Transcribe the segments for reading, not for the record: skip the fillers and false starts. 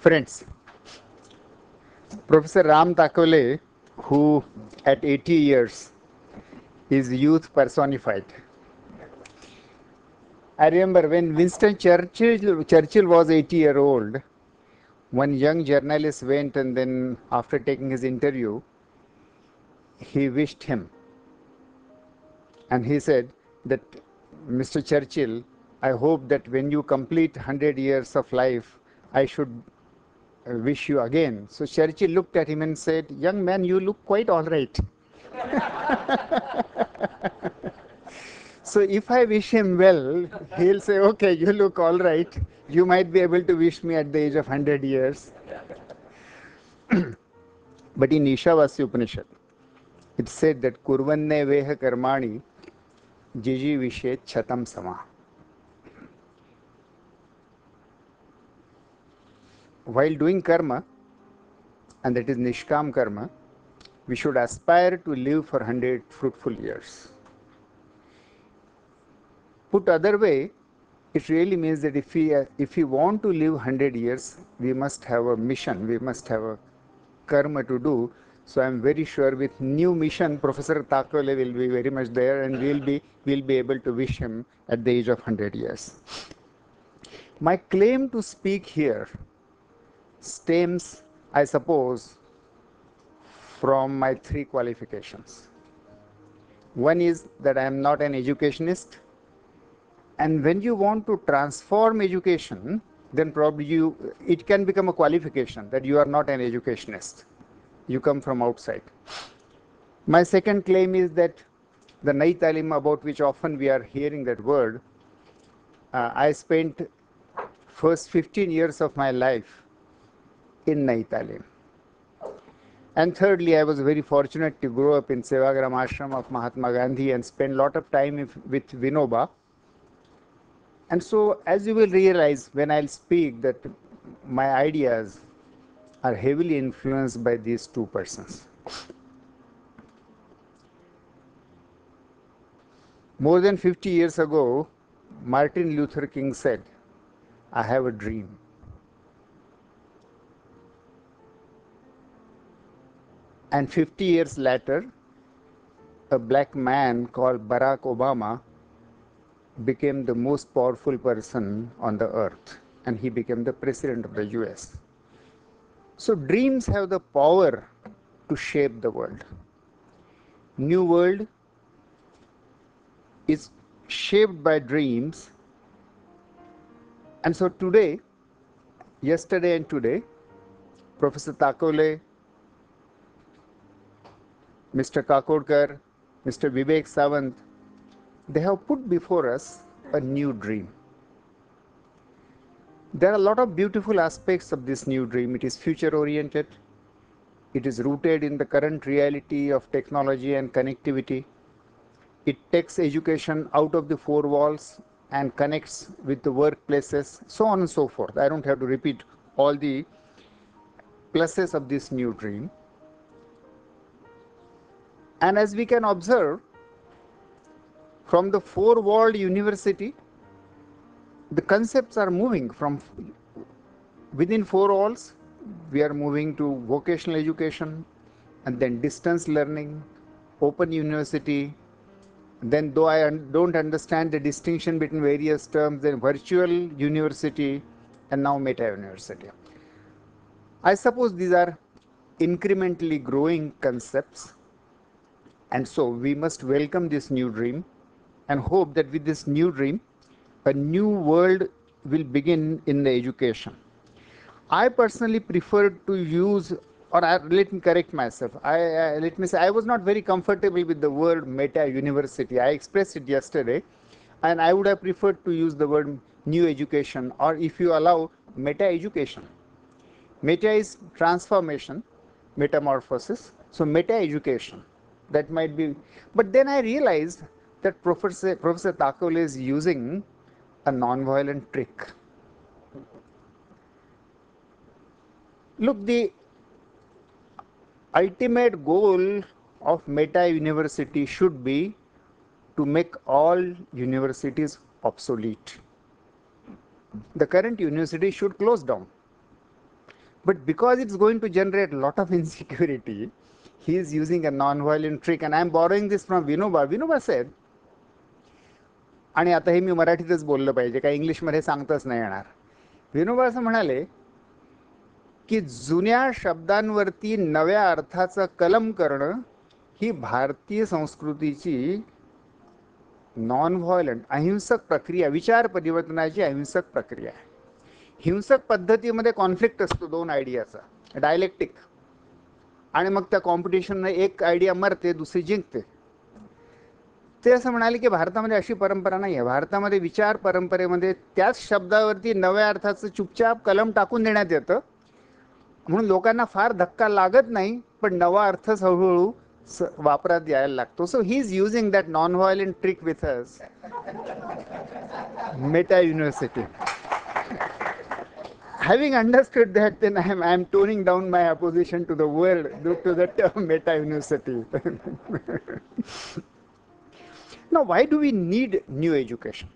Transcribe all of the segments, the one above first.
Friends, Professor Ram Takole, who at 80 years is youth personified. I remember when Winston Churchill was 80-year-old, one young journalist went and then after taking his interview, he wished him. And he said that, Mr. Churchill, I hope that when you complete 100 years of life, I should wish you again. So Churchill looked at him and said, young man, you look quite all right. So if I wish him well, he'll say, okay, you look all right. You might be able to wish me at the age of 100 years. But in Ishavasya Upanishad, it said that kurvanne veha karmani jiji vishet chatam sama. While doing karma, and that is nishkam karma, we should aspire to live for 100 fruitful years. Put other way, it really means that if we want to live 100 years, we must have a mission, we must have a karma to do. So I am very sure with new mission, Professor Takole will be very much there, and we'll be able to wish him at the age of 100 years. My claim to speak here stems, I suppose, from my three qualifications. One is that I am not an educationist. And when you want to transform education, then probably it can become a qualification that you are not an educationist. You come from outside. My second claim is that the Nayee Talim, about which often we are hearing that word, I spent first 15 years of my life in Nayee Talim. And thirdly, I was very fortunate to grow up in Sevagram Ashram of Mahatma Gandhi and spend a lot of time with Vinoba. And so, as you will realize when I'll speak, that my ideas are heavily influenced by these two persons. More than 50 years ago, Martin Luther King said, I have a dream. And 50 years later, a black man called Barack Obama became the most powerful person on the earth, and he became the president of the US. So dreams have the power to shape the world. New world is shaped by dreams. And so today, yesterday and today, Professor Takole, Mr. Kakodkar, Mr. Vivek Sawant, they have put before us a new dream. There are a lot of beautiful aspects of this new dream. It is future-oriented. It is rooted in the current reality of technology and connectivity. It takes education out of the four walls and connects with the workplaces, so on and so forth. I don't have to repeat all the pluses of this new dream. And as we can observe, from the four-walled university, the concepts are moving from within four walls. We are moving to vocational education, and then distance learning, open university. Then, though I don't understand the distinction between various terms, then virtual university, and now meta university. I suppose these are incrementally growing concepts, and so we must welcome this new dream and hope that with this new dream, a new world will begin in the education. I personally prefer to use, or let me correct myself. Let me say, I was not very comfortable with the word meta university. I expressed it yesterday, and I would have preferred to use the word new education, or if you allow, meta education. Meta is transformation, metamorphosis. So meta education, that might be. But then I realized that Professor Takole is using a non-violent trick. Look, the ultimate goal of meta university should be to make all universities obsolete. The current university should close down. But because it's going to generate a lot of insecurity, he is using a non-violent trick. And I am borrowing this from Vinoba. Vinoba said, आणि आता हे मी मराठीतच बोललं पाहिजे, काही इंग्लिशमध्ये सांगताच नाही येणार. विनोबा असं म्हणाले की जुन्या शब्दांवरती नव्या अर्थाचं कलम करणं ही भारतीय संस्कृतीची नॉन व्हायलंट अहिंसक प्रक्रिया, विचार परिवर्तनाची अहिंसक प्रक्रिया आहे. हिंसक पद्धतीमध्ये कॉन्फ्लिक्ट असतो दोन आयडियाचा, डायलेक्टिक, आणि मग त्या कॉम्पिटिशनने एक आयडिया मरते, दुसरी जिंकते. ते असं म्हणाले की भारतामध्ये अशी परंपरा नाही आहे. भारतामध्ये विचार परंपरेमध्ये त्याच शब्दावरती नव्या अर्थाचं चुपचाप कलम टाकून देण्यात येतं, म्हणून लोकांना फार धक्का लागत नाही, पण नवा अर्थच हळूहळू वापरात यायला लागतो. So he is using that non violent trick with us. Meta university. Having understood that, then I am toning down my opposition to the word, to the term meta university. Now, why do we need new education?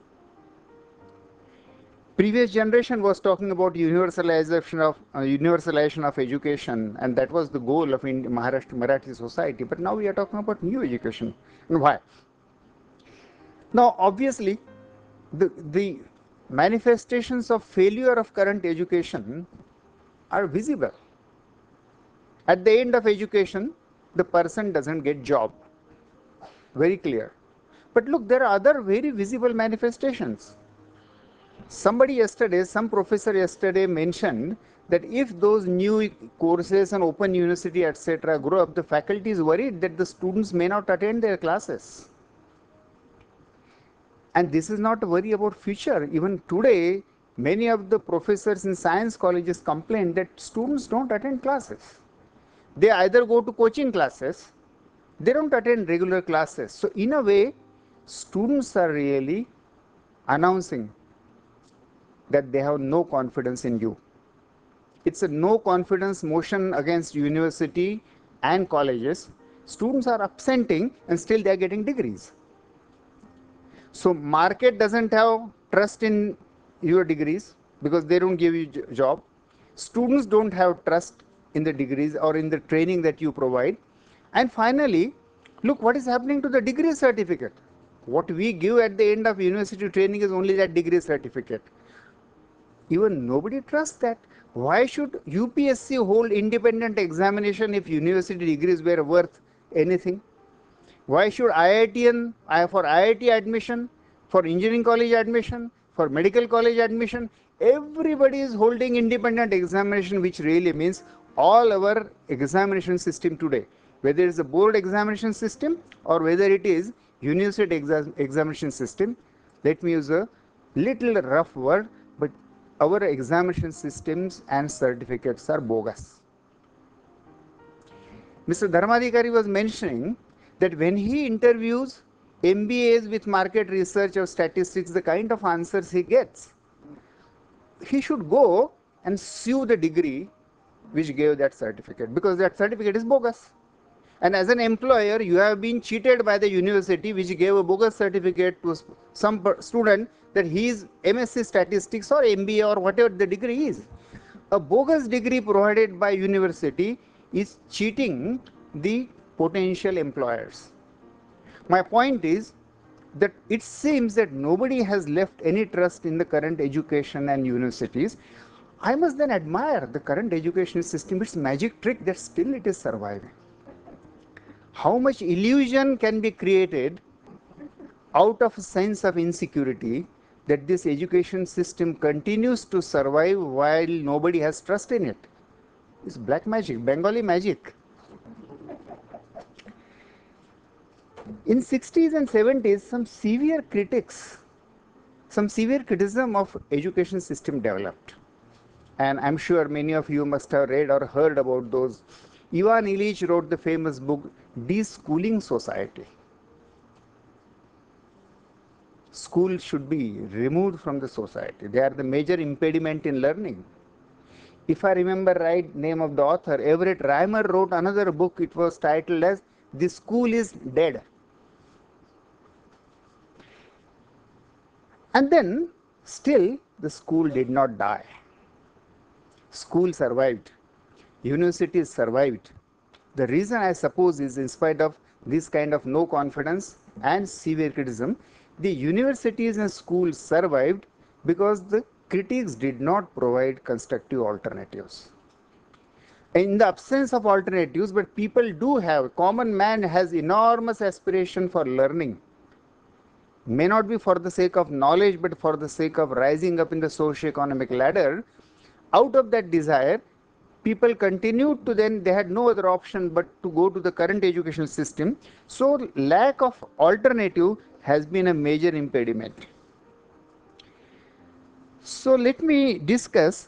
Previous generation was talking about universalization of education, and that was the goal of Maharashtra Marathi society. But now we are talking about new education. And why? Now, obviously, the manifestations of failure of current education are visible. At the end of education, the person doesn't get job. Very clear. But look, there are other very visible manifestations. Somebody yesterday, some professor yesterday mentioned that if those new courses and open university, etc. grow up, the faculty is worried that the students may not attend their classes. And this is not a worry about future. Even today, many of the professors in science colleges complain that students don't attend classes. They either go to coaching classes, they don't attend regular classes. So in a way, students are really announcing that they have no confidence in you. It's a no confidence motion against university and colleges. Students are absenting and still they are getting degrees. So market doesn't have trust in your degrees because they don't give you job. Students don't have trust in the degrees or in the training that you provide. And finally, look what is happening to the degree certificate. What we give at the end of university training is only that degree certificate. Even nobody trusts that. Why should UPSC hold independent examination if university degrees were worth anything? Why should for IIT admission, for engineering college admission, for medical college admission, everybody is holding independent examination, which really means all our examination system today, whether it's a board examination system or whether it is university examination system. Let me use a little rough word, but our examination systems and certificates are bogus. Mr. Dharmadhikari was mentioning that when he interviews MBAs with market research or statistics, the kind of answers he gets, he should go and sue the degree which gave that certificate, because that certificate is bogus. And as an employer, you have been cheated by the university which gave a bogus certificate to some student that he is MSc statistics or MBA or whatever the degree is. A bogus degree provided by university is cheating the potential employers. My point is that it seems that nobody has left any trust in the current education and universities. I must then admire the current education system, its magic trick that still it is surviving. How much illusion can be created out of a sense of insecurity that this education system continues to survive while nobody has trust in it. It's black magic, Bengali magic. In 60s and 70s, some severe criticism of education system developed. And I'm sure many of you must have read or heard about those. Ivan Illich wrote the famous book, De-Schooling Society. Schools should be removed from the society. They are the major impediment in learning. If I remember right, name of the author, Everett Reimer, wrote another book. It was titled as The School is Dead. And then, still, the school did not die. School survived. Universities survived. The reason I suppose is in spite of this kind of no confidence and severe criticism, the universities and schools survived because the critics did not provide constructive alternatives. In the absence of alternatives, but people do have, common man has enormous aspiration for learning. May not be for the sake of knowledge, but for the sake of rising up in the socio-economic ladder. Out of that desire, people continued to then, they had no other option but to go to the current education system. So lack of alternative has been a major impediment. So let me discuss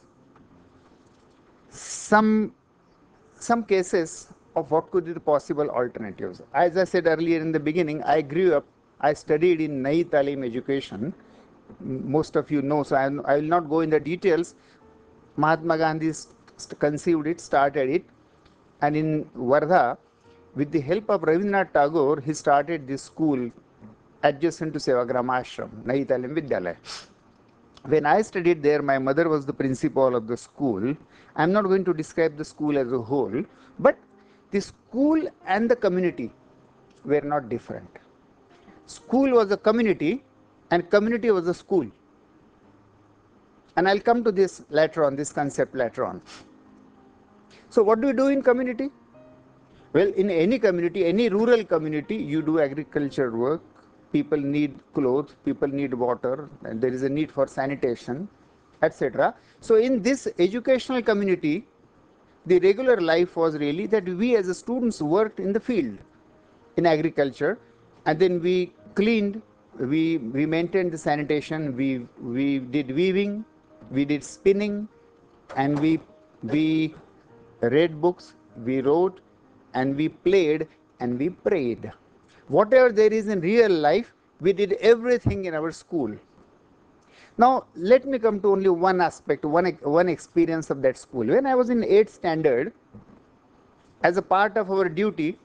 some cases of what could be the possible alternatives. As I said earlier in the beginning, I grew up, I studied in Nayee Talim education. Most of you know, so I will not go in the details. Mahatma Gandhi conceived it, started it, and in Wardha, with the help of Rabindranath Tagore, he started this school adjacent to Sevagram Ashram, Nayee Talim Vidyalaya. When I studied there, my mother was the principal of the school. I'm not going to describe the school as a whole, but the school and the community were not different. School was a community and community was a school. And I'll come to this later on, this concept later on. So what do we do in community? Well, in any community, any rural community, you do agriculture work. People need clothes, people need water, and there is a need for sanitation, etc. So in this educational community, the regular life was really that we as students worked in the field, in agriculture, and then we cleaned, we maintained the sanitation, we did weaving, we did spinning, and we read books, we wrote, and we played, and we prayed. Whatever there is in real life, we did everything in our school. Now, let me come to only one aspect, one experience of that school. When I was in 8th standard, as a part of our duty,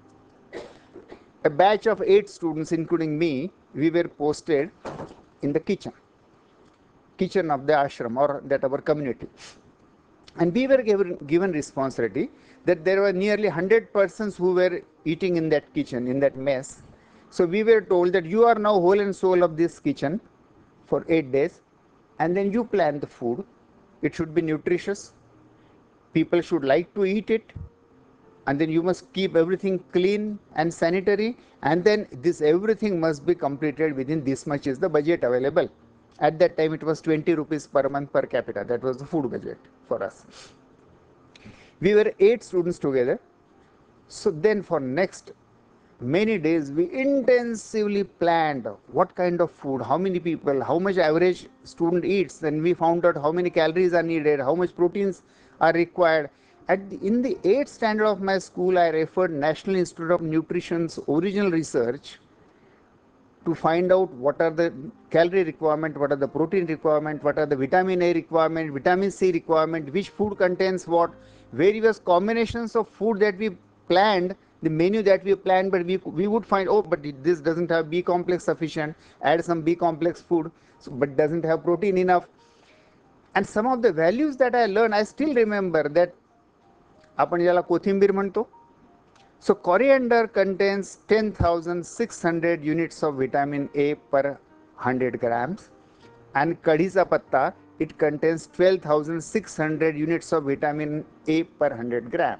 a batch of 8 students, including me, we were posted in the kitchen of the ashram or that our community. And we were given responsibility that there were nearly 100 persons who were eating in that kitchen, in that mess. So we were told that you are now whole and soul of this kitchen for 8 days, and then you plan the food. It should be nutritious. People should like to eat it. And then you must keep everything clean and sanitary. And then this everything must be completed within this much is the budget available. At that time, it was 20 rupees per month per capita. That was the food budget for us. We were 8 students together. So then for next many days, we intensively planned what kind of food, how many people, how much average student eats. Then we found out how many calories are needed, how much proteins are required. In the 8th standard of my school, I referred National Institute of Nutrition's original research to find out what are the calorie requirement, what are the protein requirement, what are the vitamin A requirement, vitamin C requirement, which food contains what, various combinations of food that we planned, the menu that we planned, but we would find, oh, but this doesn't have B complex sufficient, add some B complex food, so, but doesn't have protein enough. And some of the values that I learned, I still remember that आपण ज्याला कोथिंबीर म्हणतो. So coriander contains 10,600 units of vitamin A per 100 grams, and kadhicha patta, it contains 12,600 units of vitamin A per 100 gram.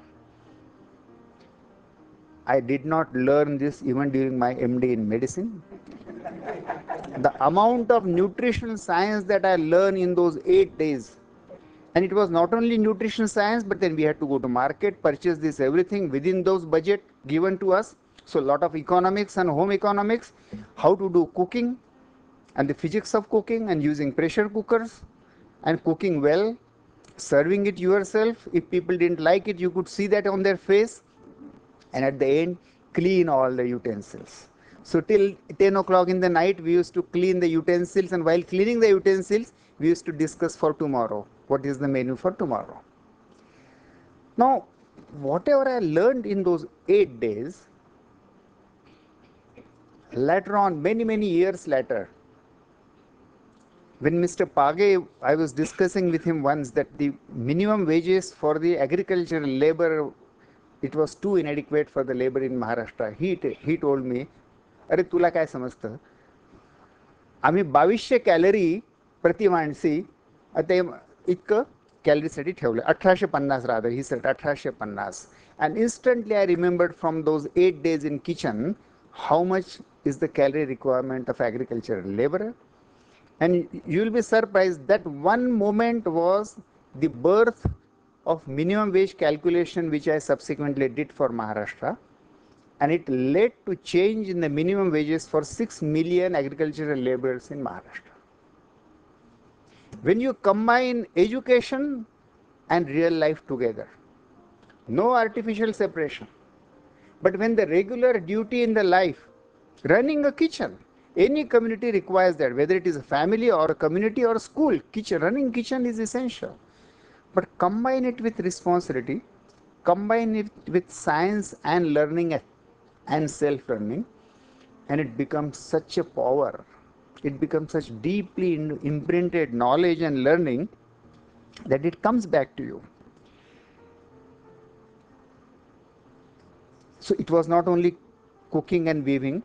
I did not learn this even during my MD in medicine. The amount of nutritional science that I learned in those 8 days, and it was not only nutrition science, but then we had to go to market, purchase this everything within those budget given to us. So a lot of economics and home economics, how to do cooking and the physics of cooking and using pressure cookers and cooking well, serving it yourself. If people didn't like it, you could see that on their face. And at the end, clean all the utensils. So till 10 o'clock in the night, we used to clean the utensils, and while cleaning the utensils, we used to discuss for tomorrow. What is the menu for tomorrow? Now, whatever I learned in those 8 days, later on, many years later, When Mr. Page, I was discussing with him once that the minimum wages for the agricultural labor, it was too inadequate for the labor in Maharashtra. He told me, अरे तुला काय समजतं, आम्ही 2200 calorie प्रति माणसी आता इतकं कॅलरीसाठी ठेवलं 1850 rather he set 1850 and instantly I remembered from those 8 days in kitchen how much is the calorie requirement of agricultural laborer. And you will be surprised that one moment was the birth of minimum wage calculation which I subsequently did for Maharashtra, and it led to change in the minimum wages for 6 million agricultural laborers in Maharashtra. When you combine education and real life together, no artificial separation, but when the regular duty in the life, running a kitchen, any community requires that, whether it is a family or a community or a school, running kitchen is essential. But combine it with responsibility, combine it with science and learning and self-learning, and it becomes such a power. It becomes such deeply imprinted knowledge and learning that it comes back to you. So it was not only cooking and weaving.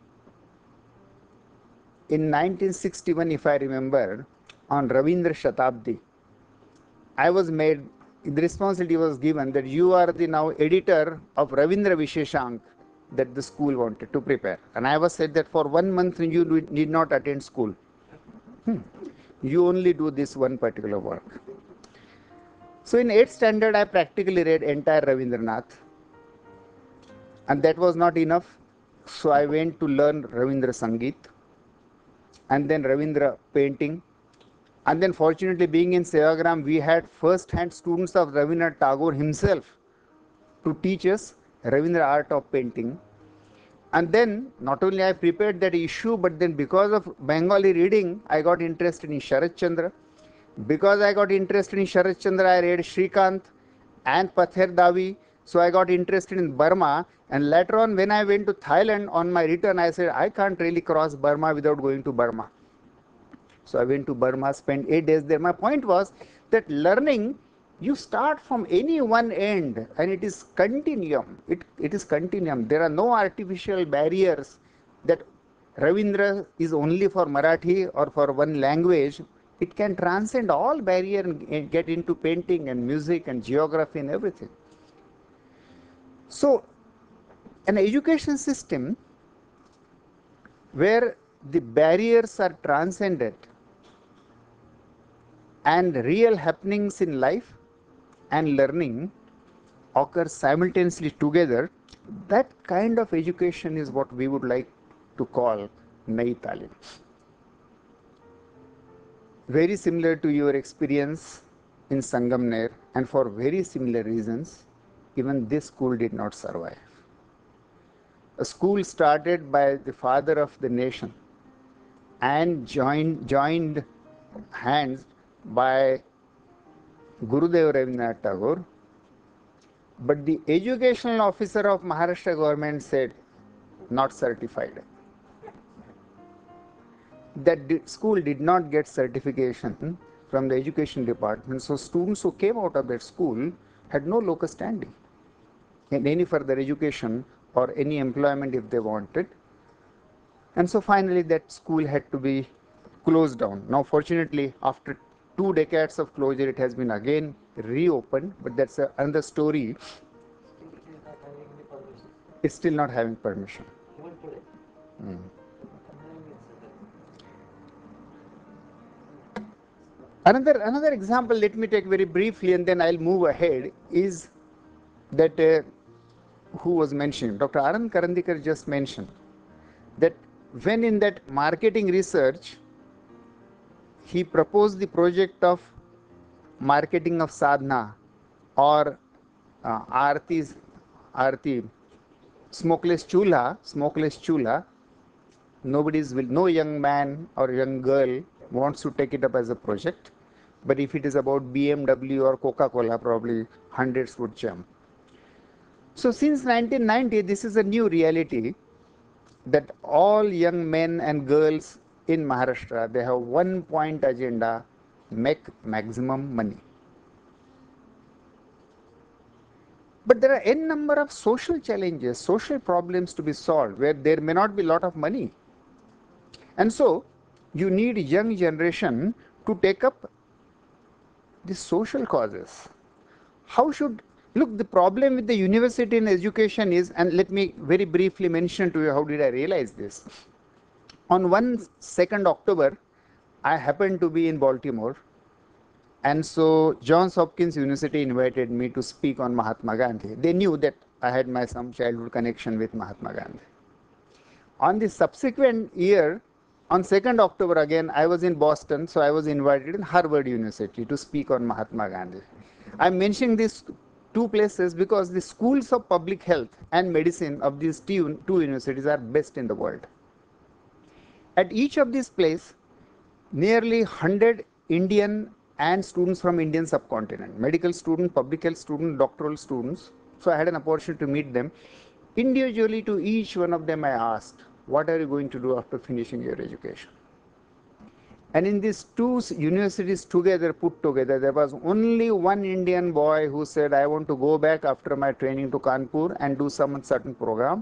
In 1961, if I remember, on Ravindra Shatabdi, I was made, the responsibility was given that you are the now editor of Ravindra Visheshank that the school wanted to prepare. And I was said that for 1 month you need not attend school. You only do this one particular work. So in 8th standard, I practically read entire Ravindranath. And that was not enough. So I went to learn Ravindra Sangeet and then Ravindra painting. And then fortunately, being in Sevagram, we had first-hand students of Rabindranath Tagore himself to teach us Ravindra art of painting. And then not only I prepared that issue, but then because of Bengali reading, I got interested in Sharat Chandra. Because I got interested in Sharat Chandra, I read Shrikant and Pather Davi. So I got interested in Burma. And later on, when I went to Thailand on my return, I said, I can't really cross Burma without going to Burma. So I went to Burma, spent 8 days there. My point was that learning, you start from any one end and it is continuum. It is continuum. There are no artificial barriers that Ravindra is only for Marathi or for one language. It can transcend all barriers and get into painting and music and geography and everything. So an education system where the barriers are transcended and real happenings in life and learning occur simultaneously together, that kind of education is what we would like to call Nayee Talim. Very similar to your experience in Sangamner, and for very similar reasons, even this school did not survive. A school started by the father of the nation and joined hands by Gurudev Rabindranath Tagore, but the educational officer of Maharashtra government said, not certified. That school did not get certification from the education department, so students who came out of that school had no locus standi in any further education or any employment if they wanted. And so finally that school had to be closed down. Now fortunately, after 2 decades of closure, it has been again reopened, but that's another story. It's still not having permission. Another example, let me take very briefly and then I'll move ahead, is that who was mentioned? Dr. Anand Karandikar just mentioned that when in that marketing research, he proposed the project of marketing of sadhana or Aarti, smokeless chula. No young man or young girl wants to take it up as a project. But if it is about BMW or Coca-Cola, probably hundreds would jump. So since 1990, this is a new reality that all young men and girls in Maharashtra, they have one point agenda: make maximum money. But there are n number of social challenges, social problems to be solved where there may not be a lot of money. And so you need young generation to take up the social causes. How should, look, the problem with the university and education is, and let me very briefly mention to you how did I realize this. On 2nd October, I happened to be in Baltimore, and so Johns Hopkins University invited me to speak on Mahatma Gandhi. They knew that I had my some childhood connection with Mahatma Gandhi. On the subsequent year, on 2nd October again, I was in Boston, so I was invited in Harvard University to speak on Mahatma Gandhi. I'm mentioning these two places because the schools of public health and medicine of these two universities are best in the world. At each of these places, nearly 100 Indian and students from Indian subcontinent, medical student, public health student, doctoral students. So I had an opportunity to meet them. Individually to each one of them I asked, what are you going to do after finishing your education? And in these two universities together, put together, there was only one Indian boy who said, I want to go back after my training to Kanpur and do some certain program.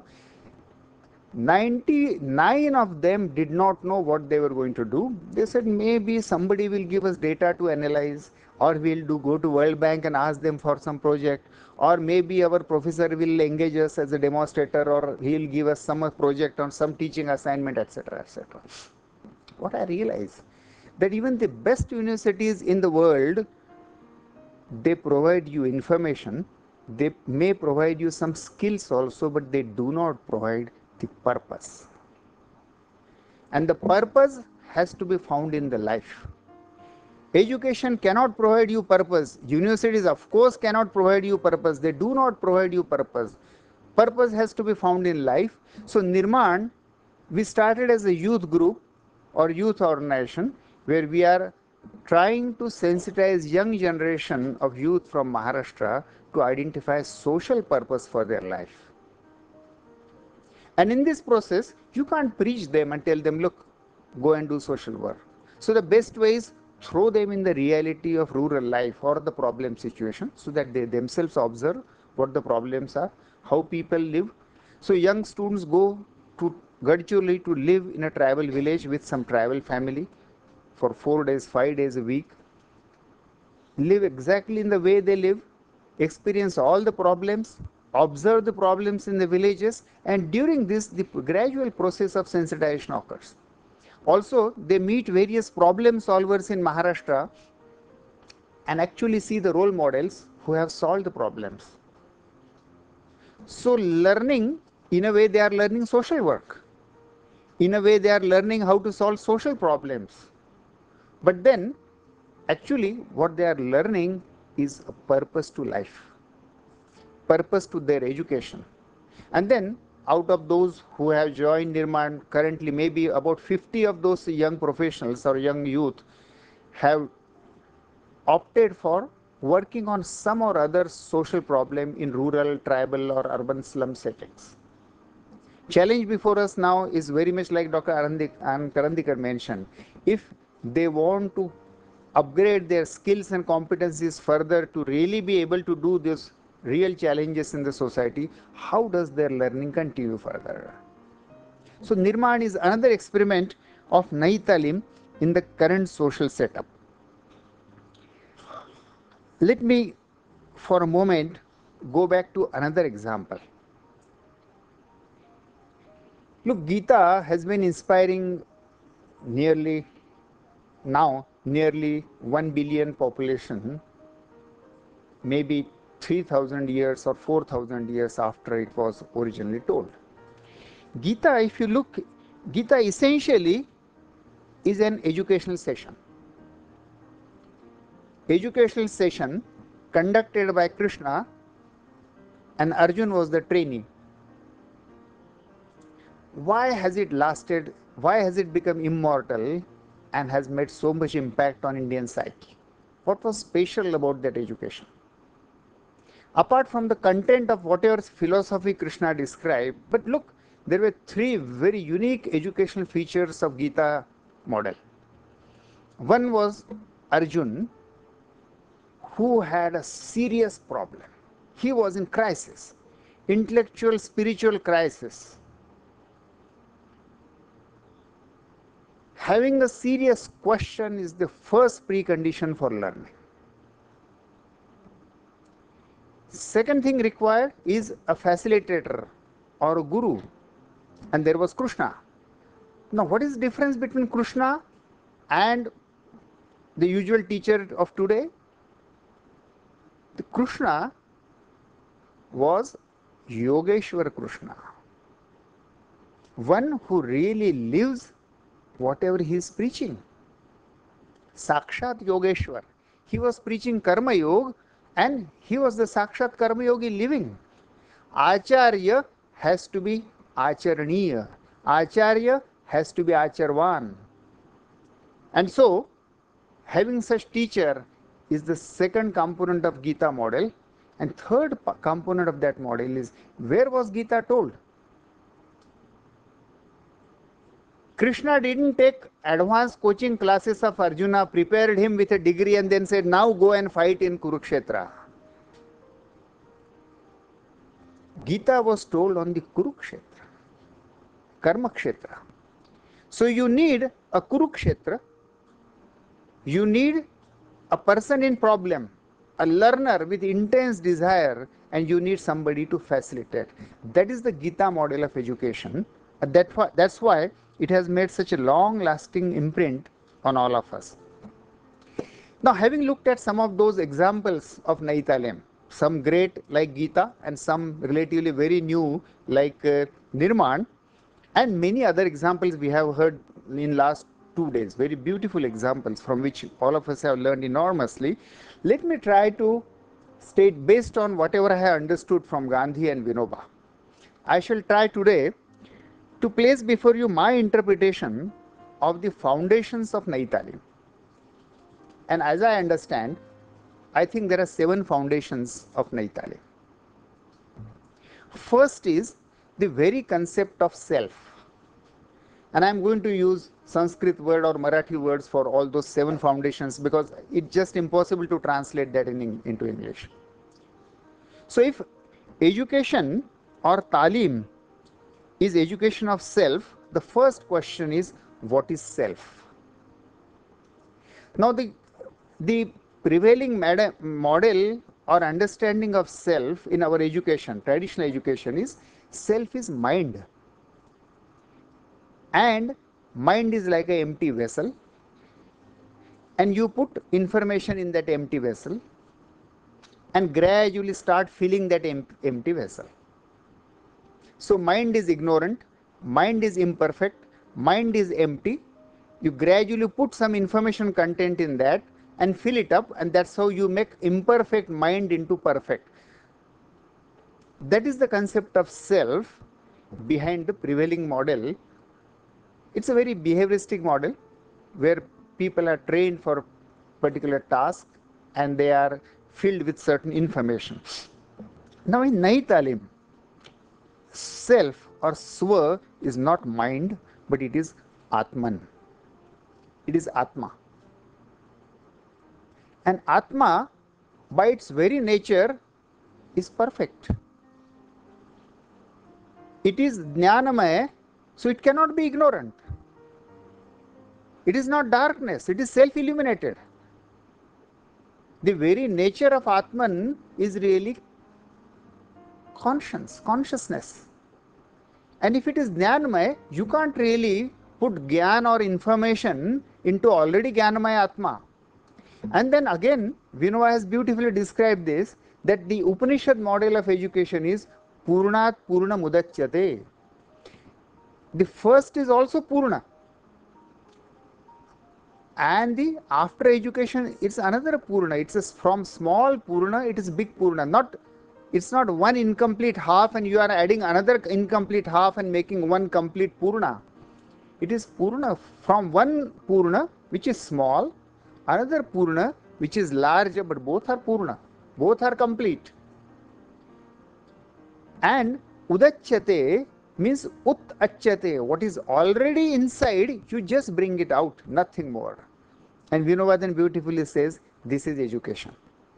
99 of them did not know what they were going to do. They said, maybe somebody will give us data to analyze, or we'll go to World Bank and ask them for some project, or maybe our professor will engage us as a demonstrator, or he'll give us some project on some teaching assignment, etc., etc. What I realized, that even the best universities in the world, they provide you information, they may provide you some skills also, but they do not provide the purpose. And the purpose has to be found in the life. Education cannot provide you purpose. Universities, of course, cannot provide you purpose. They do not provide you purpose. Purpose has to be found in life. So NIRMAN, we started as a youth group or youth organization where we are trying to sensitize young generation of youth from Maharashtra to identify social purpose for their life. And in this process, you can't preach them and tell them, look, go and do social work. So the best way is throw them in the reality of rural life or the problem situation so that they themselves observe what the problems are, how people live. So young students go to Gadchiroli to live in a tribal village with some tribal family for 4 days, 5 days a week, live exactly in the way they live, experience all the problems, observe the problems in the villages, and during this, the gradual process of sensitization occurs. Also, they meet various problem solvers in Maharashtra and actually see the role models who have solved the problems. So, learning, in a way, they are learning social work. In a way, they are learning how to solve social problems. But then, actually, what they are learning is a purpose to life, purpose to their education. And then, out of those who have joined NIRMAN, currently maybe about 50 of those young professionals or young youth have opted for working on some or other social problem in rural, tribal or urban slum settings. Challenge before us now is very much like Dr. Karandikar mentioned. If they want to upgrade their skills and competencies further to really be able to do this real challenges in the society, how does their learning continue further? So NIRMAN is another experiment of Nayee Talim in the current social setup. Let me for a moment go back to another example. Look, Gita has been inspiring nearly 1 billion population, maybe 3,000 years or 4,000 years after it was originally told. Gita, if you look, Gita essentially is an educational session. Educational session conducted by Krishna, and Arjun was the trainee. Why has it lasted? Why has it become immortal and has made so much impact on Indian psyche? What was special about that education? Apart from the content of whatever philosophy Krishna described, but look, there were 3 very unique educational features of Gita model. One was Arjun, who had a serious problem. He was in crisis, intellectual, spiritual crisis. Having a serious question is the first precondition for learning. Second thing required is a facilitator or a guru, and there was Krishna. Now, what is the difference between Krishna and the usual teacher of today? The Krishna was Yogeshwar Krishna, one who really lives whatever he is preaching. Sakshat Yogeshwar. He was preaching Karma Yoga and he was the Sakshat Karma Yogi living. Acharya has to be Acharaniya. Acharya has to be Acharvan. And so, having such teacher is the second component of Gita model. And third component of that model is, where was Gita told? Krishna didn't take advanced coaching classes of Arjuna, prepared him with a degree and then said, now go and fight in Kurukshetra. Gita was told on the Kurukshetra, Karma Kshetra. So you need a Kurukshetra, you need a person in problem, a learner with intense desire, and you need somebody to facilitate. That is the Gita model of education. That's why it has made such a long-lasting imprint on all of us. Now, having looked at some of those examples of Nayee Talim, some great like Gita and some relatively very new like NIRMAN, and many other examples we have heard in last 2 days, very beautiful examples from which all of us have learned enormously. Let me try to state based on whatever I have understood from Gandhi and Vinoba. I shall try today to place before you my interpretation of the foundations of Nayee Talim. And as I understand, I think there are 7 foundations of Nayee Talim. First is the very concept of self. And I am going to use Sanskrit word or Marathi words for all those 7 foundations because it's just impossible to translate that into English. So if education or talim is education of self, the first question is, what is self? Now the prevailing model or understanding of self in our education, traditional education, is self is mind. And mind is like an empty vessel, and you put information in that empty vessel and gradually start filling that empty vessel. So mind is ignorant, mind is imperfect, mind is empty. You gradually put some information content in that and fill it up, and that's how you make imperfect mind into perfect. That is the concept of self behind the prevailing model. It's a very behavioristic model where people are trained for particular task and they are filled with certain information. Now in Nayee Talim, self or swa is not mind, but it is Atman. It is Atma. And Atma, by its very nature, is perfect. It is Jnanamaya, so it cannot be ignorant. It is not darkness, it is self-illuminated. The very nature of Atman is really consciousness. And if it is Jnanamaya, you can't really put Gyan or information into already Jnanamaya Atma. And then again, Vinoba has beautifully described this, that the Upanishad model of education is Purnat Purna Mudachyate. The first is also Purna. And the after education, it's another Purna. It's from small Purna, it is big Purna. It's not one incomplete half and you are adding another incomplete half and making one complete Purna. It is Purna, from one Purna which is small, another Purna which is larger, but both are Purna. Both are complete. And Udachyate Means ut achyate, what is already inside, you just bring it out, nothing more. And Vinodhan beautifully says, this is education.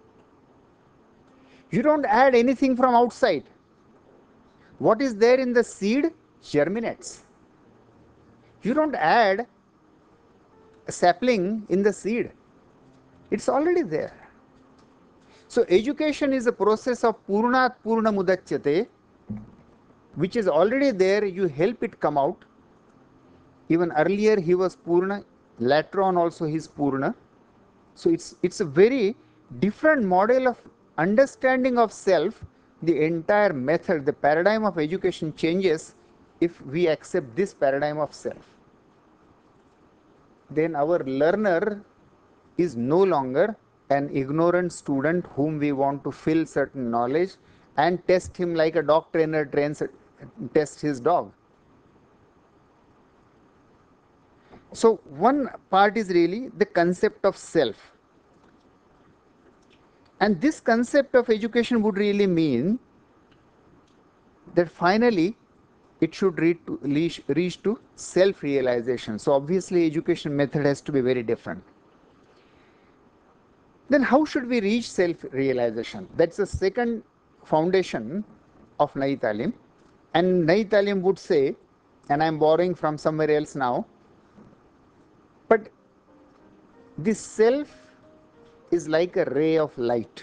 You don't add anything from outside. What is there in the seed germinates. You don't add a sapling in the seed. It's already there. So education is a process of purnat purna mudachyate, which is already there. You help it come out. Even earlier he was purna, later on also he is purna. So it's a very different model of understanding of self. The entire method, the paradigm of education changes if we accept this paradigm of self. Then our learner is no longer an ignorant student whom we want to fill certain knowledge and test him like a dog trainer tests his dog. So one part is really the concept of self. And this concept of education would really mean that finally it should reach to self-realization. So obviously education method has to be very different. Then how should we reach self-realization? That's the second foundation of Nayee Talim. And Nayee Talim would say, and I'm borrowing from somewhere else now, but this self is like a ray of light.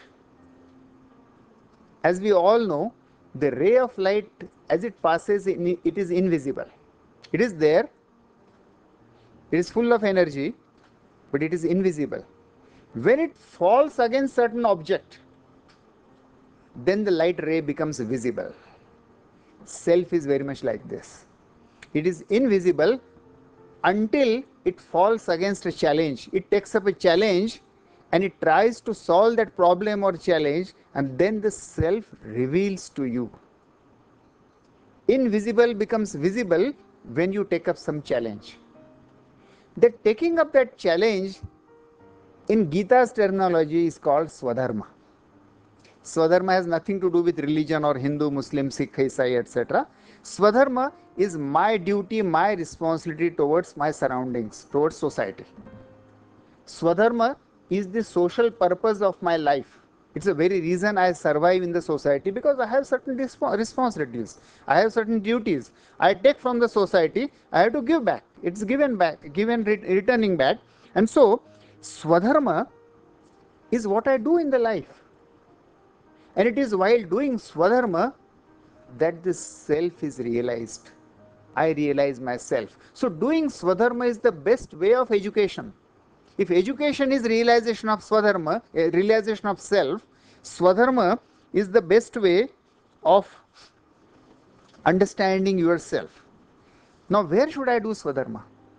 As we all know, the ray of light, as it passes, it is invisible. It is there, it is full of energy, but it is invisible. When it falls against certain object, then the light ray becomes visible. Self is very much like this. It is invisible until it falls against a challenge. It takes up a challenge and it tries to solve that problem or challenge, and then the self reveals to you. Invisible becomes visible when you take up some challenge. That taking up that challenge in Gita's terminology is called Swadharma. Swadharma has nothing to do with religion or Hindu, Muslim, Sikh, Isai, etc. Swadharma is my duty, my responsibility towards my surroundings, towards society. Swadharma is the social purpose of my life. It's the very reason I survive in the society, because I have certain responsibilities. I have certain duties. I take from the society, I have to give back. It's given back, returning back. And so, Swadharma is what I do in the life. And it is while doing Swadharma that the self is realized. I realize myself. So doing Swadharma is the best way of education. If education is realization of Swadharma, realization of self, Swadharma is the best way of understanding yourself. Now where should I do Swadharma?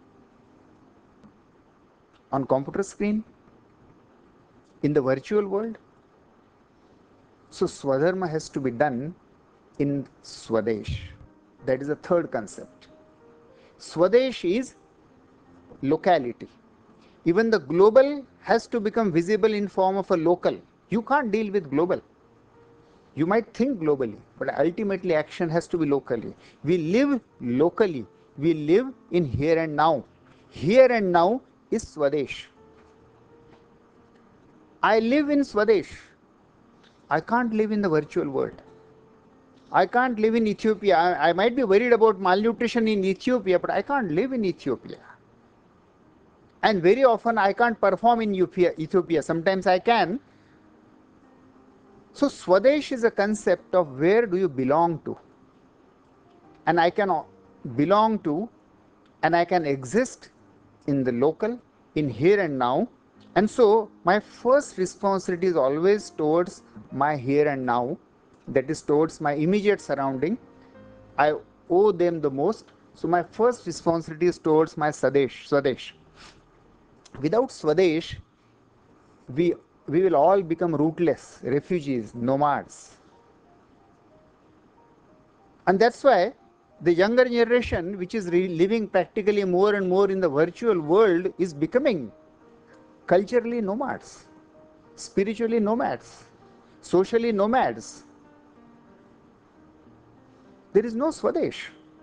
On computer screen? In the virtual world? So Swadharma has to be done in Swadesh. That is the third concept. Swadesh is locality. Even the global has to become visible in form of a local. You can't deal with global. You might think globally, but ultimately action has to be locally. We live locally. We live in here and now. Here and now is Swadesh. I live in Swadesh. I can't live in the virtual world. I can't live in Ethiopia. I might be worried about malnutrition in Ethiopia, but I can't live in Ethiopia. And very often I can't perform in Ethiopia. Sometimes I can. So Swadesh is a concept of where do you belong to. And I can belong to and I can exist in the local, in here and now. And so my first responsibility is always towards my here and now. That is towards my immediate surrounding. I owe them the most. So my first responsibility is towards my Swadesh. Without Swadesh, we will all become rootless, refugees, nomads. And that's why the younger generation, which is living practically more and more in the virtual world, is becoming culturally nomads, spiritually nomads, socially nomads. There is no Swadesh.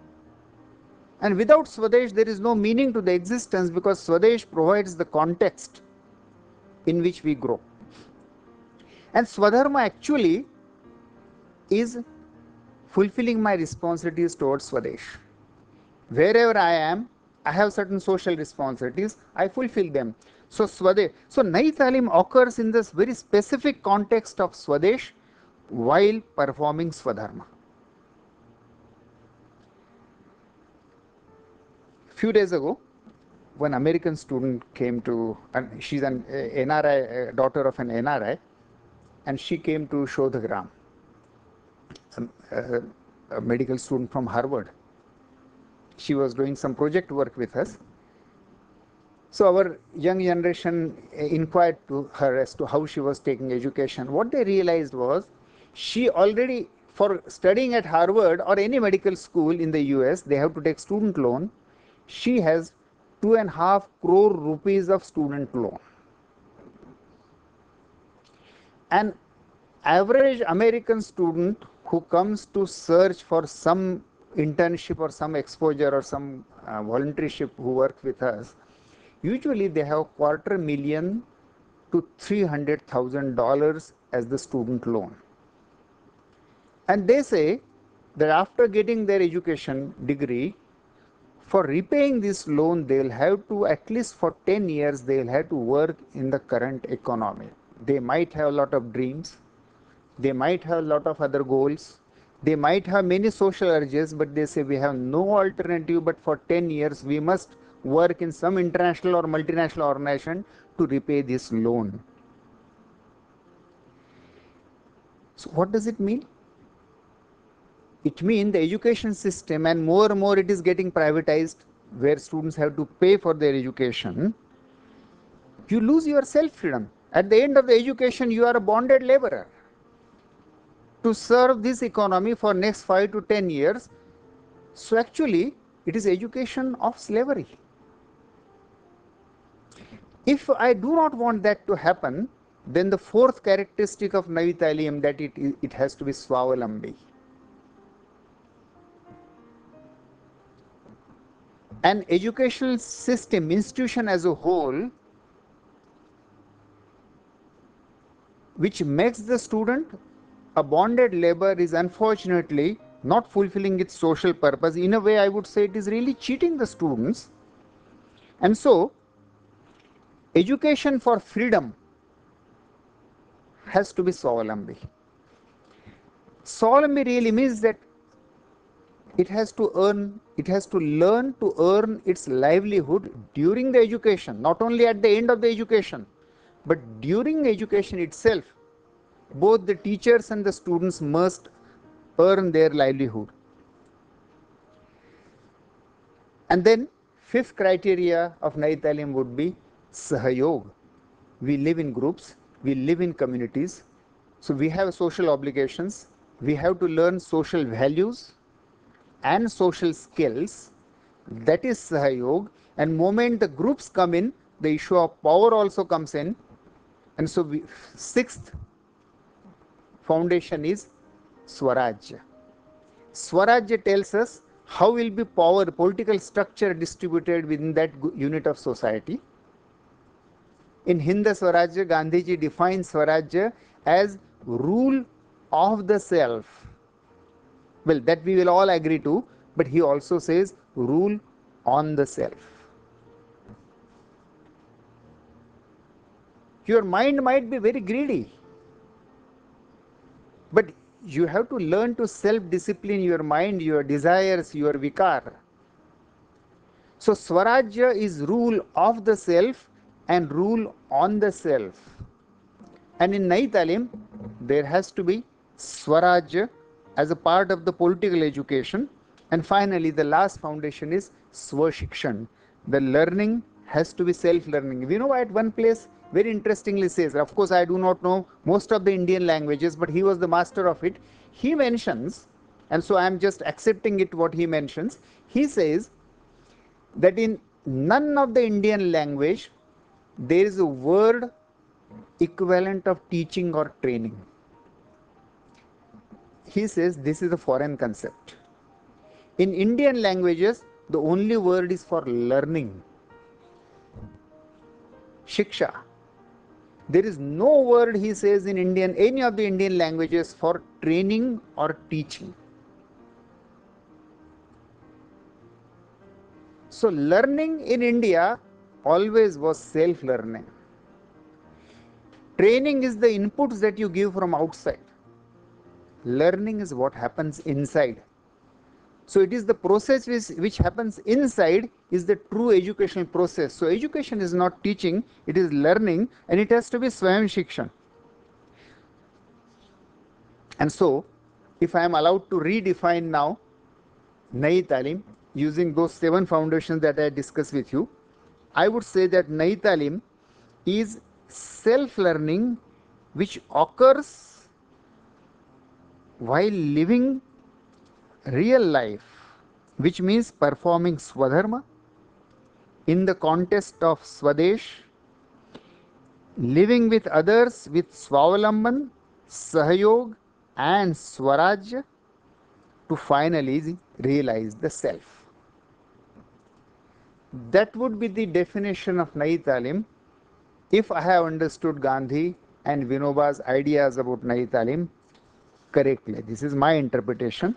And without Swadesh, there is no meaning to the existence, because Swadesh provides the context in which we grow. And Swadharma actually is fulfilling my responsibilities towards Swadesh. Wherever I am, I have certain social responsibilities, I fulfill them. So Swadesh, so Nayee Talim occurs in this very specific context of Swadesh while performing Swadharma. Few days ago, one American student came to, and she's an NRI, daughter of an NRI, and she came to Shodhagram, a medical student from Harvard. She was doing some project work with us. So our young generation inquired to her as to how she was taking education. What they realized was, she already, for studying at Harvard or any medical school in the US, they have to take student loan. She has 2.5 crore rupees of student loan. An average American student who comes to search for some internship or some exposure or some volunteership who work with us, usually they have $250,000 to $300,000 as the student loan. And they say that after getting their education degree, for repaying this loan, they will have to, at least for 10 years, they will have to work in the current economy. They might have a lot of dreams, they might have a lot of other goals, they might have many social urges, but they say we have no alternative but for 10 years we must work in some international or multinational organization to repay this loan. So what does it mean? It means the education system, and more it is getting privatized, where students have to pay for their education. You lose your self-freedom. At the end of the education, you are a bonded laborer to serve this economy for next 5 to 10 years. So actually, it is education of slavery. If I do not want that to happen, then the fourth characteristic of Nayee Talim, that it has to be Swavalambi. An educational system, institution as a whole, which makes the student a bonded labor, is unfortunately not fulfilling its social purpose. In a way, I would say it is really cheating the students. And so, education for freedom has to be Swavalambi. Swavalambi really means that it has to learn to earn its livelihood during the education, not only at the end of the education, but during education itself. Both the teachers and the students must earn their livelihood. And then fifth criteria of Nayee Talim would be Sahayog. We live in groups, we live in communities, so we have social obligations, we have to learn social values and social skills. That is Sahayog. And moment the groups come in, the issue of power also comes in. And so sixth foundation is Swarajya. Swarajya tells us how will be power, political structure distributed within that unit of society. In Hind Swarajya, Gandhiji defines Swarajya as rule of the self. Well, that we will all agree to, but he also says rule on the self. Your mind might be very greedy, but you have to learn to self-discipline your mind, your desires, your vikar. So Swarajya is rule of the self and rule on the self. And in Nayee Talim, there has to be Swarajya as a part of the political education. And finally, the last foundation is Swashikshan. The learning has to be self-learning. We know at one place, very interestingly says, of course I do not know most of the Indian languages, but he was the master of it. He mentions, and so I am just accepting it what he mentions, he says that in none of the Indian language there is a word equivalent of teaching or training. He says this is a foreign concept. In Indian languages, The only word is for learning. Shiksha. There is no word, he says, in Indian, any of the Indian languages for training or teaching. So learning in India always was self-learning. Training is the inputs that you give from outside. Learning is what happens inside. So it is the process which happens inside is the true educational process. So education is not teaching, it is learning, and it has to be Swayam Shikshan. And so, if I am allowed to redefine now Nayee Talim using those 7 foundations that I discussed with you, I would say that Nayee Talim is self-learning which occurs while living real life, which means performing Swadharma in the context of Swadesh, living with others with Swavalamban, Sahayog and Swarajya to finally realize the self. That would be the definition of Nayee Talim if I have understood Gandhi and Vinoba's ideas about Nayee Talim correctly. This is my interpretation.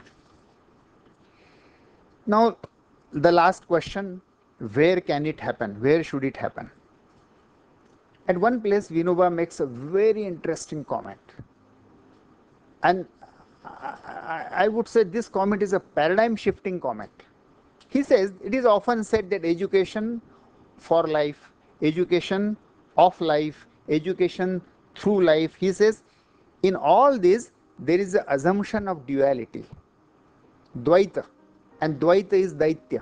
Now, the last question, where can it happen? Where should it happen? At one place, Vinoba makes a very interesting comment. And I would say this comment is a paradigm shifting comment. He says, it is often said that education for life, education of life, education through life. He says, in all this, there is the assumption of duality, Dvaita. And Dvaita is Daitya.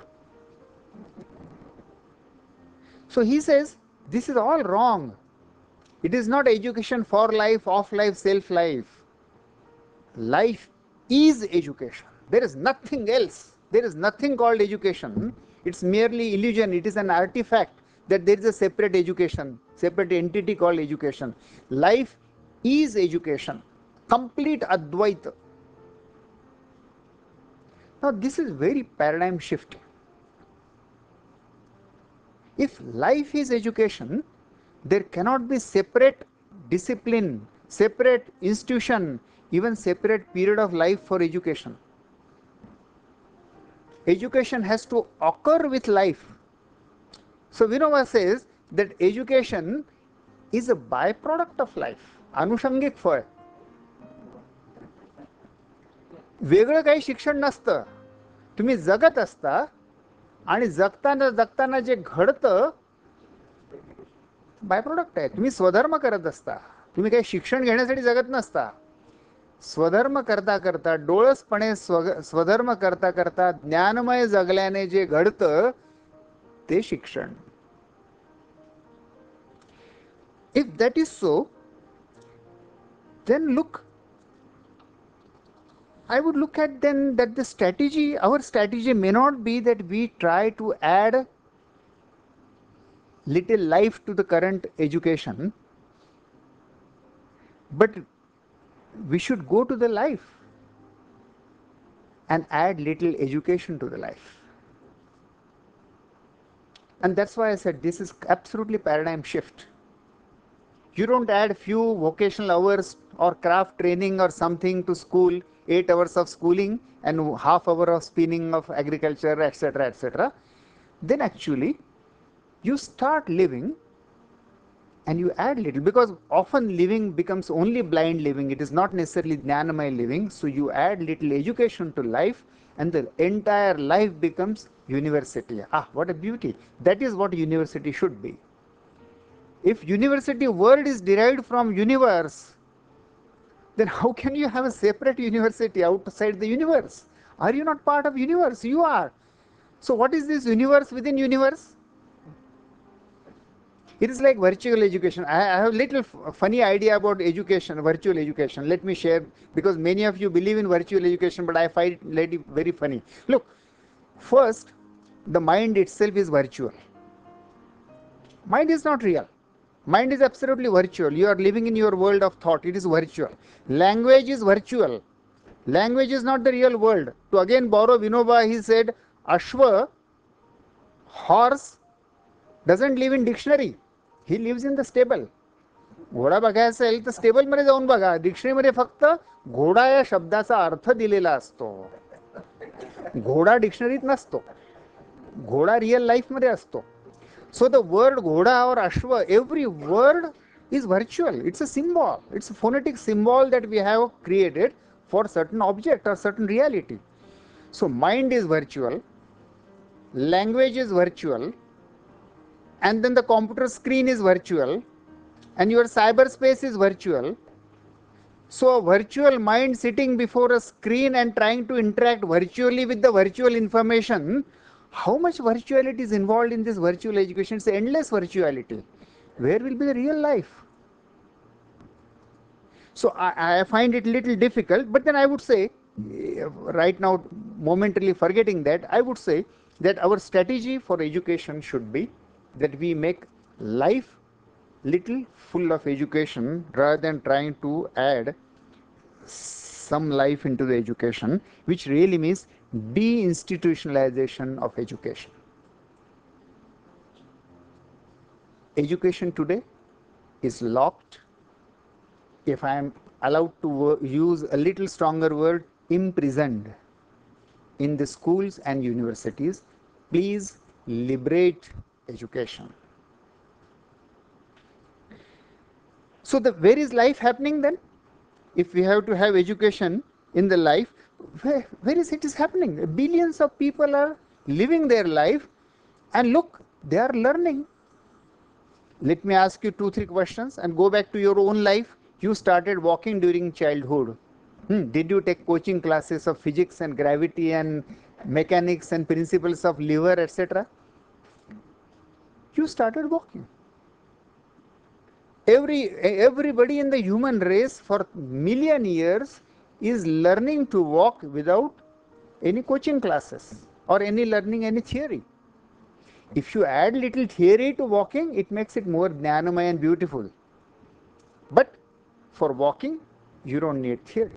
So he says, this is all wrong. It is not education for life, of life, self-life. Life is education. There is nothing else. There is nothing called education. It's merely illusion. It is an artifact that there is a separate education, separate entity called education. Life is education. Complete Advaita. Now, this is very paradigm shifting. If life is education, there cannot be separate discipline, separate institution, even separate period of life for education. Education has to occur with life. So Vinoba says that education is a byproduct of life, अनुषंगिक फळ. वेगळं काही शिक्षण नसतं. तुम्ही जगत असता आणि जगताना जगताना जे घडतं बाय प्रोडक्ट आहे. तुम्ही स्वधर्म करत असता. तुम्ही काही शिक्षण घेण्यासाठी जगत नसता. स्वधर्म करता करता डोळसपणे स्वधर्म करता करता ज्ञानमय जगल्याने जे घडतं ते शिक्षण. If that is so, then look, I would look at then that the strategy, our strategy may not be that we try to add little life to the current education, but we should go to the life and add little education to the life. And that's why I said this is absolutely paradigm shift. You don't add few vocational hours or craft training or something to school, 8 hours of schooling and half hour of spinning of agriculture, etc., etc. Then actually you start living and you add little, because often living becomes only blind living. It is not necessarily jnanamay living. So you add little education to life and the entire life becomes university. Ah, what a beauty. That is what university should be. If university word is derived from universe, then how can you have a separate university outside the universe? Are you not part of universe? You are. So what is this universe within universe? It is like virtual education. I have a little funny idea about education, virtual education. Let me share, because many of you believe in virtual education, but I find it very funny. Look, first, the mind itself is virtual. Mind is not real. Mind is absolutely virtual. You are living in your world of thought. It is virtual. Language is virtual. Language is not the real world. To again borrow Vinoba, he said, Ashwa Horse doesn't live in dictionary. He lives in the stable. घोडा बघायचा असेल तर स्टेबलमध्ये जाऊन बघा. डिक्शनरीमध्ये फक्त घोडा या शब्दाचा अर्थ दिलेला असतो. घोडा डिक्शनरीत नसतो. घोडा रिअल लाईफमध्ये असतो. So the word ghoda or ashwa, every word is virtual. It's a symbol. It's a phonetic symbol that we have created for certain object or certain reality. So mind is virtual, language is virtual, and then the computer screen is virtual, and your cyberspace is virtual. So a virtual mind sitting before a screen and trying to interact virtually with the virtual information, how much virtuality is involved in this virtual education? It's endless virtuality. Where will be the real life? So I find it a little difficult, but then I would say, right now, momentarily forgetting that, I would say that our strategy for education should be that we make life little full of education rather than trying to add some life into the education, which really means deinstitutionalization of education. Education today is locked, if I am allowed to use a little stronger word, imprisoned in the schools and universities. Please liberate education. So where is life happening then? If we have to have education in the life, where is it is happening? Billions of people are living their life, and look, they are learning. Let me ask you 2-3 questions and go back to your own life. You started walking during childhood. Did you take coaching classes of physics and gravity and mechanics and principles of lever, etc.? You started walking. Everybody in the human race for million years is learning to walk without any coaching classes or any learning any theory. If you add little theory to walking, it makes it more jnanamaya and beautiful. But for walking, you don't need theory.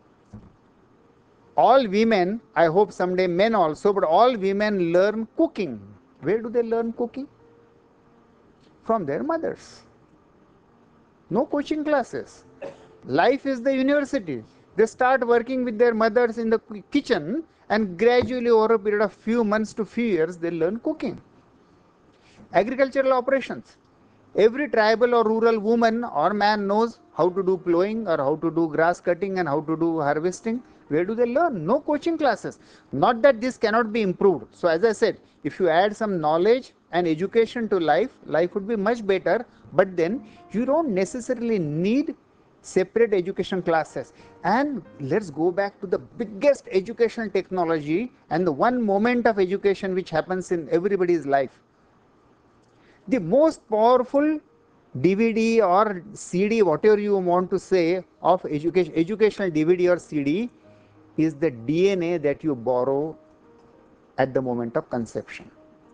All women, I hope someday men also, but all women learn cooking. Where do they learn cooking? From their mothers. No coaching classes. Life is the university. They start working with their mothers in the kitchen, and gradually over a period of few months to few years, they learn cooking. Agricultural operations. Every tribal or rural woman or man knows how to do plowing or how to do grass cutting and how to do harvesting. Where do they learn? No coaching classes. Not that this cannot be improved. So as I said, if you add some knowledge and education to life, life would be much better. But then you don't necessarily need separate education classes. And let's go back to the biggest educational technology and the one moment of education which happens in everybody's life. The most powerful DVD or CD, whatever you want to say, of educational DVD or CD is the DNA that you borrow at the moment of conception.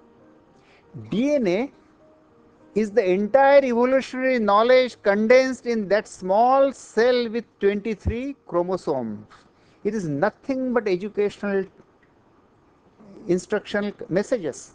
DNA is the entire evolutionary knowledge condensed in that small cell with 23 chromosomes. It is nothing but educational instructional messages.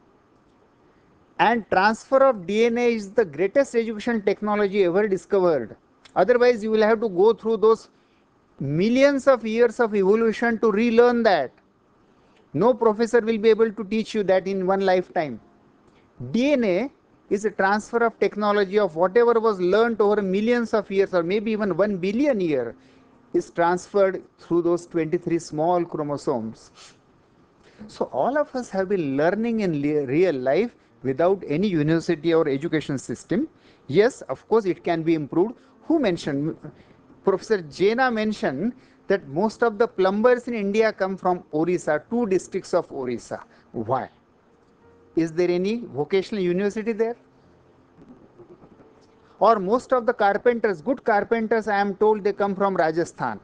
And transfer of DNA is the greatest education technology ever discovered. Otherwise, you will have to go through those millions of years of evolution to relearn that. No professor will be able to teach you that in one lifetime. DNA is a transfer of technology of whatever was learned over millions of years or maybe even 1 billion years is transferred through those 23 small chromosomes. So all of us have been learning in real life without any university or education system. Yes, of course, it can be improved. Who mentioned? Professor Jaina mentioned that most of the plumbers in India come from Orissa, 2 districts of Orissa. Why? Is there any vocational university there? Or most of the carpenters, good carpenters, I am told they come from Rajasthan.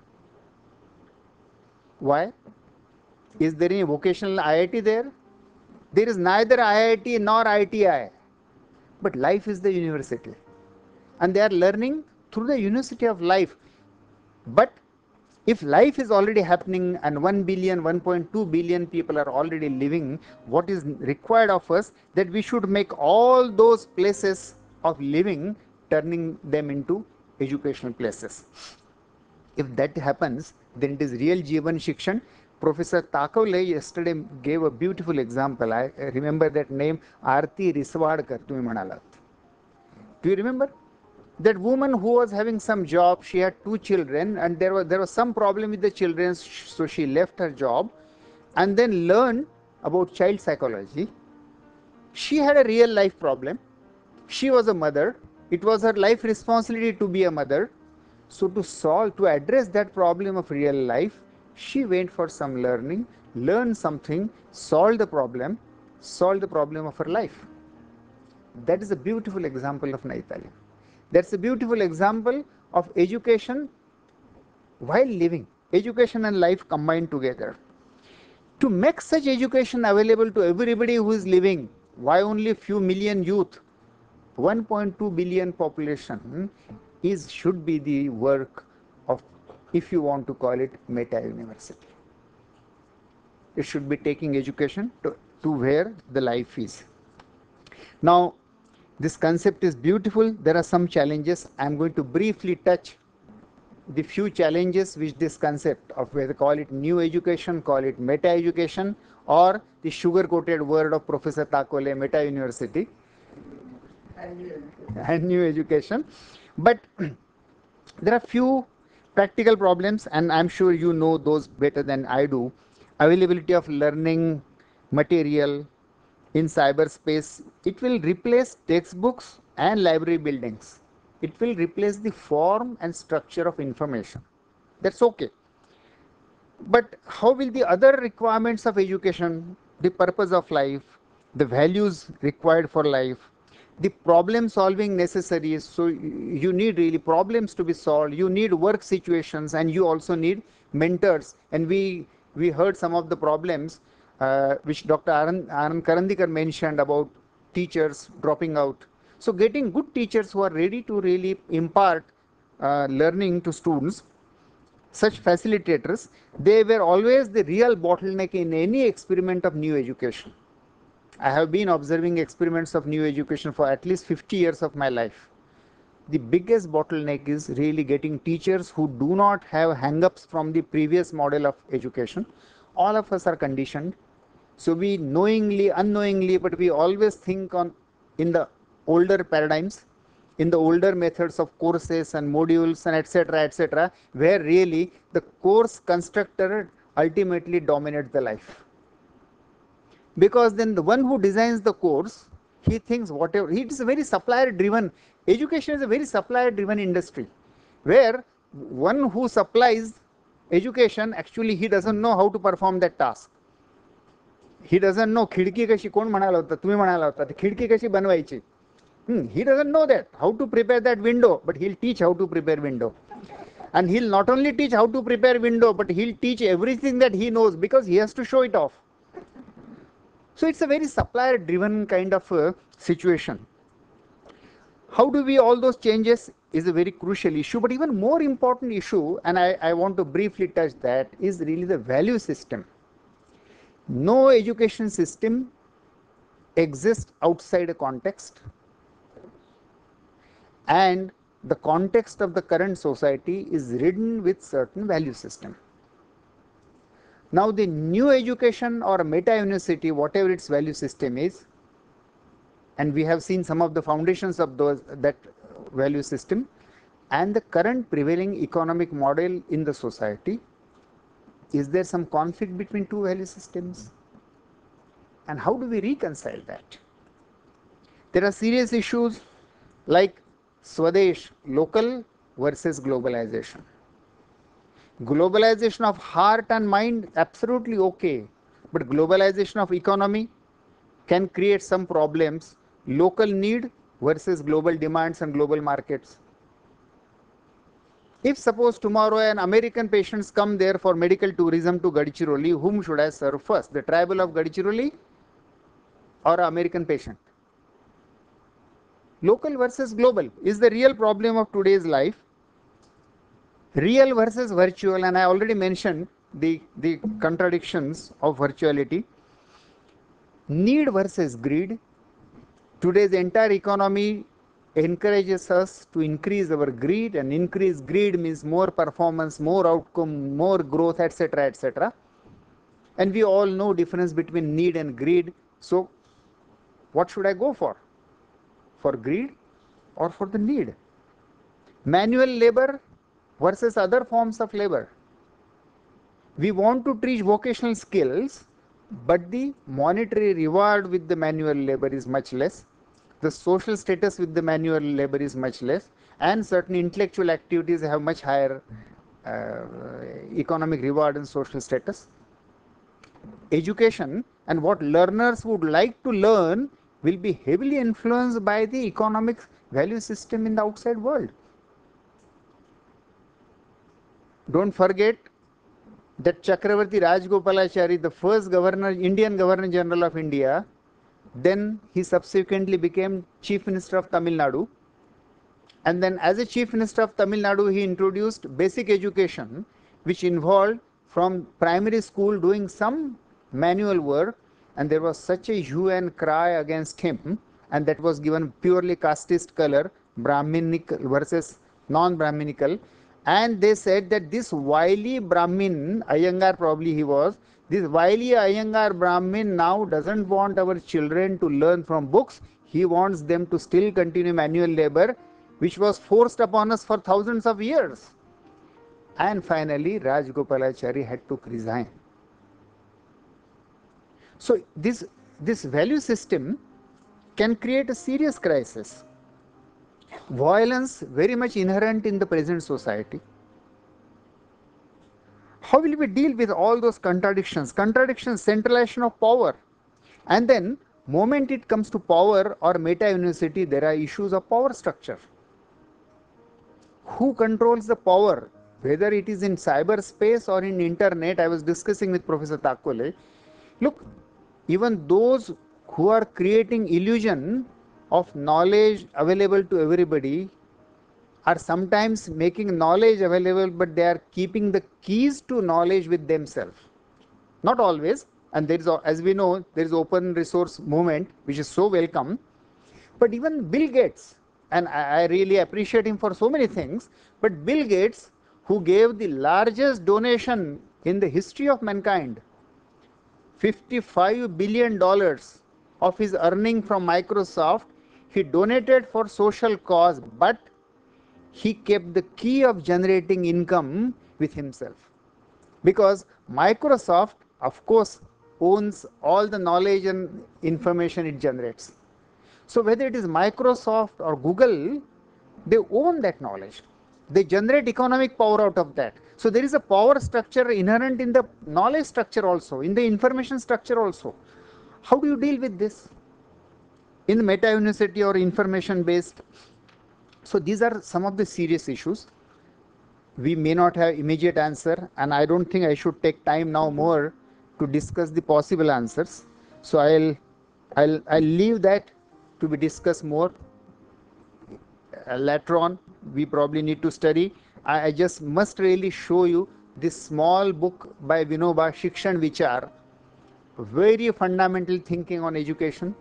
Why? Is there any vocational IIT there? There is neither IIT nor ITI. But life is the university. And they are learning through the university of life. But If life is already happening and 1 billion, 1.2 billion people are already living, what is required of us that we should make all those places of living, turning them into educational places. If that happens, then it is real Jivan Shikshan. Professor Takavle yesterday gave a beautiful example. I remember that name, Aarti Riswadkar, तुम्ही म्हणालात. Do you remember? That woman who was having some job, she had 2 children, and there was some problem with the children, so she left her job and then learned about child psychology. She had a real life problem. She was a mother. It was her life responsibility to be a mother. So to address that problem of real life, she went for some learning, learned something, solved the problem of her life. That is a beautiful example of Nayee Talim. That's a beautiful example of education while living, education and life combined together. To make such education available to everybody who is living, why only few million youth, 1.2 billion population, should be the work of, if you want to call it, meta university. It should be taking education to where the life is. Now, this concept is beautiful. There are some challenges. I am going to briefly touch the few challenges which this concept of whether call it new education, call it meta education, or the sugar-coated word of Professor Takole, meta university and new education. But there are few practical problems, and I'm sure you know those better than I do. Availability of learning material in cyberspace, it will replace textbooks and library buildings. It will replace the form and structure of information. That's okay. But how will the other requirements of education, the purpose of life, the values required for life, the problem solving necessary, so you need really problems to be solved, you need work situations, and you also need mentors. And we heard some of the problems which Dr. Anand Karandikar mentioned about teachers dropping out. So getting good teachers who are ready to really impart learning to students, such facilitators, they were always the real bottleneck in any experiment of new education. I have been observing experiments of new education for at least 50 years of my life. The biggest bottleneck is really getting teachers who do not have hang-ups from the previous model of education. All of us are conditioned. So we knowingly, unknowingly, but we always think in the older paradigms, in the older methods of courses and modules and etc., where really the course constructor ultimately dominates the life. Because then the one who designs the course, he thinks whatever, it is a very supplier driven, education is a very supplier driven industry, where one who supplies education, actually he doesn't know how to perform that task. He doesn't know खिडकी कशी, कोण म्हणाला होता, तुम्ही म्हणाला होता, खिडकी कशी बनवायची. He doesn't know that, how to prepare that window, but he'll teach how to prepare window. And he'll not only teach how to prepare window, but he'll teach everything that he knows because he has to show it off. So it's a very supplier driven kind of situation. How do we all those changes is a very crucial issue, but even more important issue, and I want to briefly touch that, is really the value system. No education system exists outside a context, and the context of the current society is ridden with certain value system. Now the new education or meta university, whatever its value system is, and we have seen some of the foundations of that value system, and the current prevailing economic model in the society, is there some conflict between two value systems? And how do we reconcile that? There are serious issues like Swadesh, local versus globalization. Globalization of heart and mind, absolutely okay, but globalization of economy can create some problems. Local need versus global demands and global markets. If suppose tomorrow an American patients come there for medical tourism to Gadchiroli, whom should I serve first? The tribal of Gadchiroli or American patient? Local versus global is the real problem of today's life. Real versus virtual, and I already mentioned the contradictions of virtuality. Need versus greed. Today's entire economy encourages us to increase our greed, and increase greed means more performance, more outcome, more growth, etc., etc. And we all know difference between need and greed. So what should I go for? For greed or for the need? Manual labor versus other forms of labor. We want to teach vocational skills, but the monetary reward with the manual labor is much less. The social status with the manual labor is much less, and certain intellectual activities have much higher uh, economic reward and social status. Education and what learners would like to learn will be heavily influenced by the economic value system in the outside world. Don't forget that Chakravarti Rajgopalachari, the first governor, Indian Governor General of India, then he subsequently became Chief Minister of Tamil Nadu. And then as a Chief Minister of Tamil Nadu, he introduced basic education, which involved from primary school doing some manual work, and there was such a hue and cry against him, and that was given purely casteist color, Brahminical versus non-Brahminical. And they said that this wily Brahmin, Iyengar probably he was, this wily Iyengar Brahmin now doesn't want our children to learn from books. He wants them to still continue manual labor, which was forced upon us for thousands of years. And finally, Rajgopalachari had to resign. So this value system can create a serious crisis. Violence very much inherent in the present society. How will we deal with all those contradictions? Contradictions, centralization of power. And then, moment it comes to power or meta-university, there are issues of power structure. Who controls the power? Whether it is in cyberspace or in internet, I was discussing with Professor Takole. Look, even those who are creating illusion of knowledge available to everybody are sometimes making knowledge available, but they are keeping the keys to knowledge with themselves. Not always, and there is, as we know, there is open resource movement, which is so welcome. But even Bill Gates, and I really appreciate him for so many things, but Bill Gates, who gave the largest donation in the history of mankind, $55 billion of his earning from Microsoft, he donated for social cause, but he kept the key of generating income with himself. Because Microsoft, of course, owns all the knowledge and information it generates. So whether it is Microsoft or Google, they own that knowledge. They generate economic power out of that. So there is a power structure inherent in the knowledge structure also, in the information structure also. How do you deal with this? In the meta-university or information-based. So these are some of the serious issues. We may not have immediate answer, and I don't think I should take time now more to discuss the possible answers. So I'll leave that to be discussed more later on. We probably need to study. I just must really show you this small book by Vinoba, Shikshan Vichar, very fundamental thinking on education.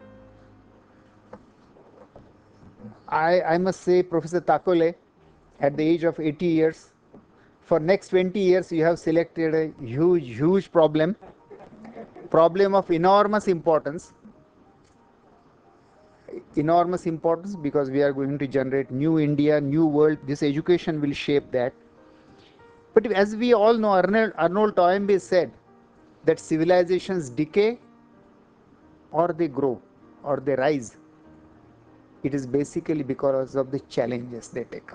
I must say, Professor Takole, at the age of 80 years, for next 20 years, you have selected a huge problem of enormous importance. Enormous importance because we are going to generate new India, new world. This education will shape that. But as we all know, Arnold Toynbee said that civilizations decay or they grow or they rise. It is basically because of the challenges they take up.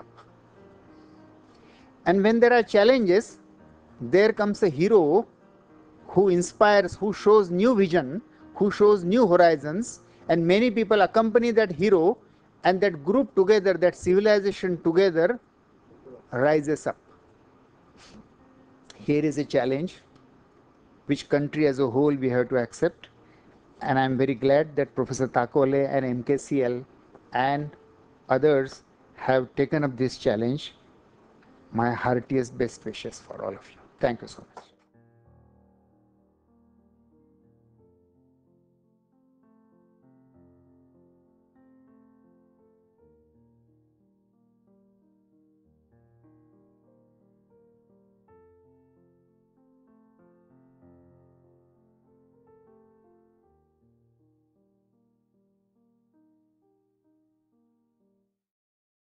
And when there are challenges, there comes a hero who inspires, who shows new vision, who shows new horizons, and many people accompany that hero, and that group together, that civilization together rises up. Here is a challenge which country as a whole we have to accept, and I am very glad that Professor Takole and MKCL and others have taken up this challenge. My heartiest best wishes for all of you. Thank you so much.